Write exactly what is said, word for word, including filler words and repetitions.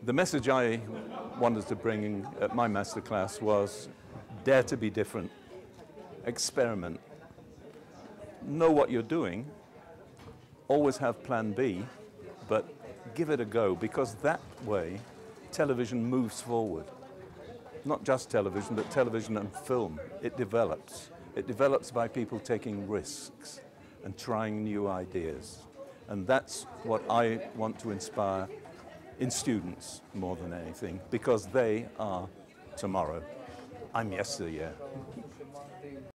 The message I wanted to bring at my masterclass was dare to be different, experiment, know what you're doing, always have plan B, but give it a go, because that way television moves forward. Not just television, but television and film. It develops. It develops by people taking risks and trying new ideas. And that's what I want to inspire in students more than anything, because they are tomorrow. I'm yesteryear.